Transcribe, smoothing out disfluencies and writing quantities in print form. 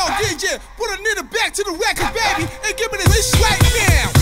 DJ, put a nigga back to the record, baby, and give me this right now.